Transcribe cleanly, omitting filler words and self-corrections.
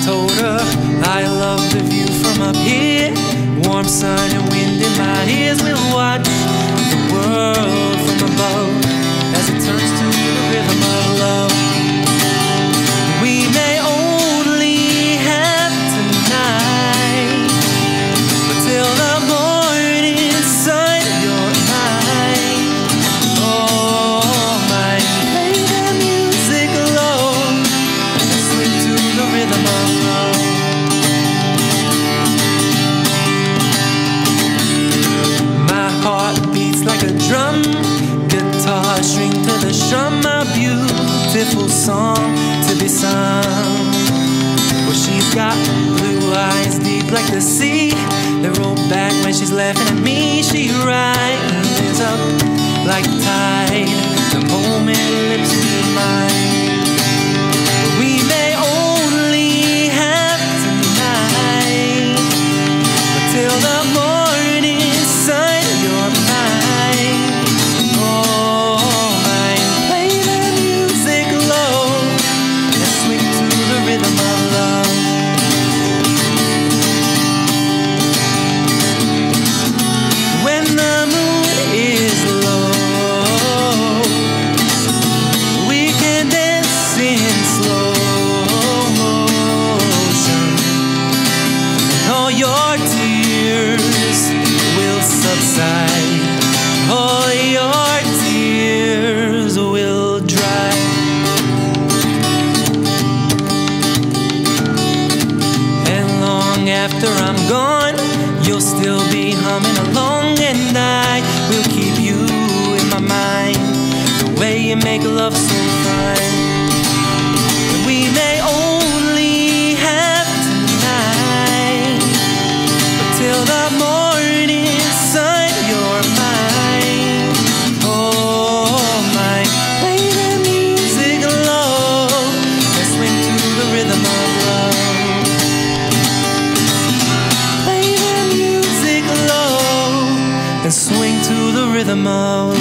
told her I love the view from up here. Warm sun and wind in my ears. We'll watch the world from above as it turns to the rhythm of love. We may only have tonight, but till the morning sun you're mine. Oh, mine. Play the music low and swing to the rhythm of love. My heart beats like a drum, guitar string to the strum. A beautiful song to be sung. Well, she's got blue eyes deep like the sea. They roll back when she's laughing at me. She rises up like the tide the moment her lips meet mine. We may only have tonight, but till the morning sun you're mine. Oh, mine. Play the music low and swing to the rhythm of love. When the moon is low, we can dance in slow motion. All your tears will subside. All your tears will dry. And long after I'm gone, you'll still be humming along, and I will keep you in my mind. The way you make love so fine. And we may only have tonight, but till the morning sun you're mine. Oh, mine. Play the music low and swing to the rhythm of love. Play the music low and swing to the rhythm of